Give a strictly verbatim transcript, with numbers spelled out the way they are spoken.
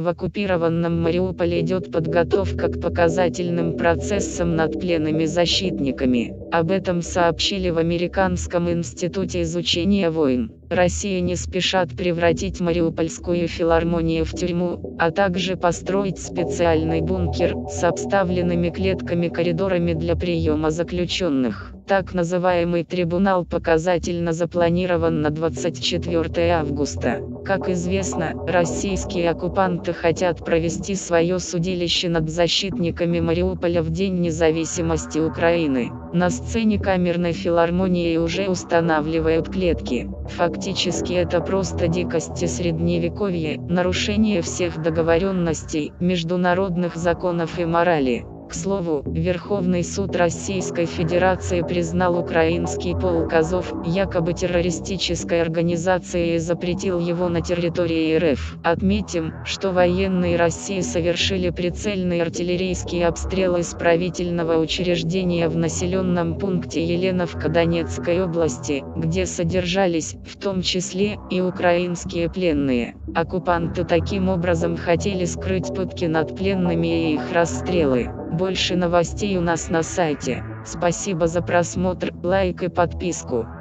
в оккупированном Мариуполе идет подготовка к показательным процессам над пленными защитниками. Об этом сообщили в Американском институте изучения войн. Россия не спешат превратить Мариупольскую филармонию в тюрьму, а также построить специальный бункер с обставленными клетками-коридорами для приема заключенных. Так называемый трибунал показательно запланирован на двадцать четвёртое августа. Как известно, российские оккупанты хотят провести свое судилище над защитниками Мариуполя в День независимости Украины. На сцене камерной филармонии уже устанавливают клетки. Фактически это просто дикости средневековья, нарушение всех договоренностей, международных законов и морали. К слову, Верховный суд Российской Федерации признал украинский полк Азов якобы террористической организацией и запретил его на территории РФ. Отметим, что военные России совершили прицельный артиллерийский обстрел исправительного учреждения в населенном пункте Еленовка Донецкой области, где содержались, в том числе, и украинские пленные. Оккупанты таким образом хотели скрыть пытки над пленными и их расстрелы. Больше новостей у нас на сайте. Спасибо за просмотр, лайк и подписку.